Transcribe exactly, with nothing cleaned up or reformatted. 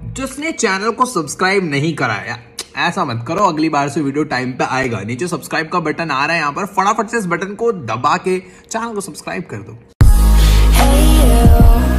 जिसने चैनल को सब्सक्राइब नहीं कराया, ऐसा मत करो, अगली बार से वीडियो टाइम पे आएगा। नीचे सब्सक्राइब का बटन आ रहा है यहाँ पर, फटाफट से इस बटन को दबा के चैनल को सब्सक्राइब कर दो।